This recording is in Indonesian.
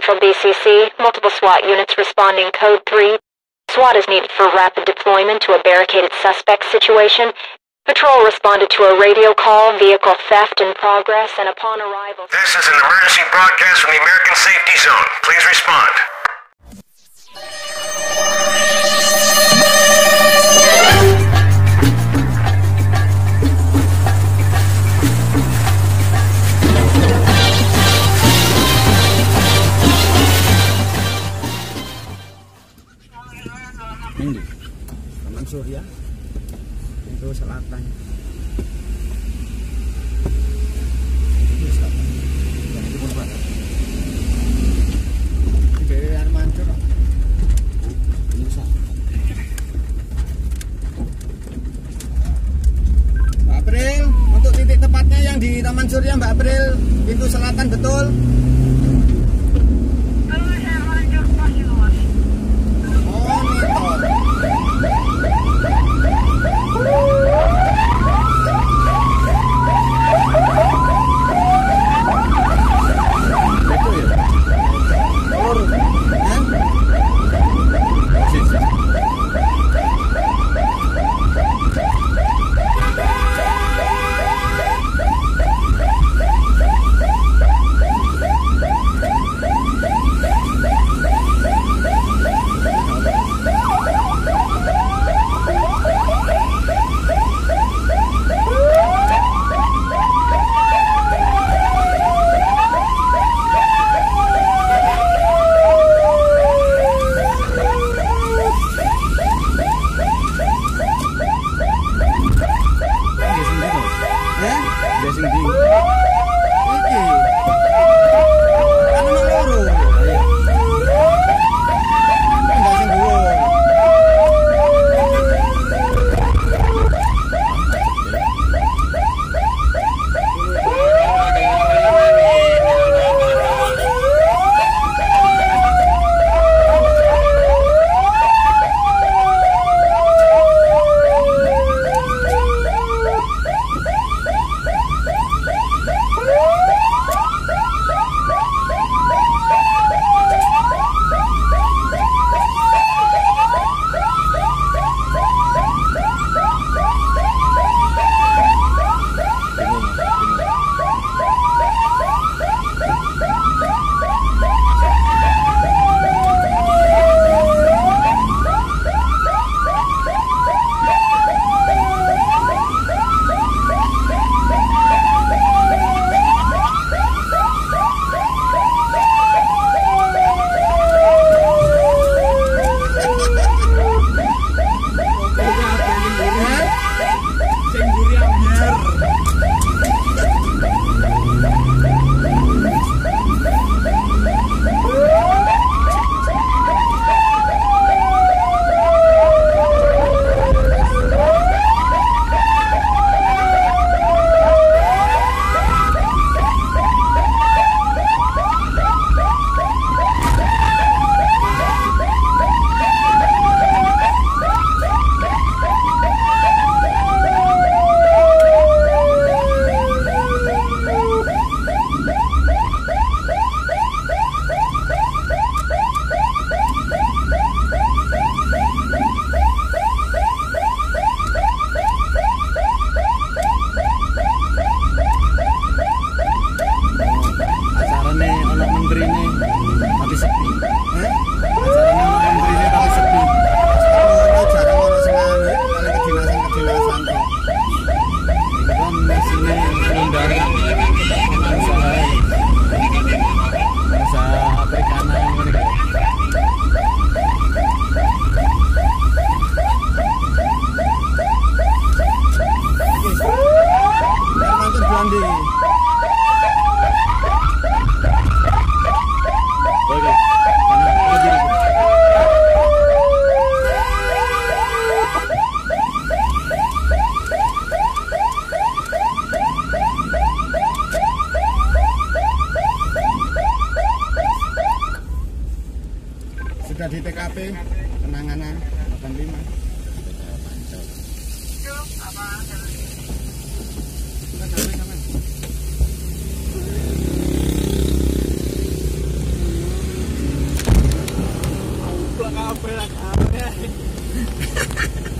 Central BCC, multiple SWAT units responding code 3. SWAT is needed for rapid deployment to a barricaded suspect situation. Patrol responded to a radio call, vehicle theft in progress, and upon arrival... This is an emergency broadcast from the American Safety Zone. Please respond. Ini Taman Surya pintu selatan. Itu selatan. Yang itu pun barat. Ini dari air mancur. Ini selatan. Mbak April, untuk titik tepatnya yang di Taman Surya, Mbak April, pintu selatan betul. Sudah di TKP penanganan 85. Berat apa ya?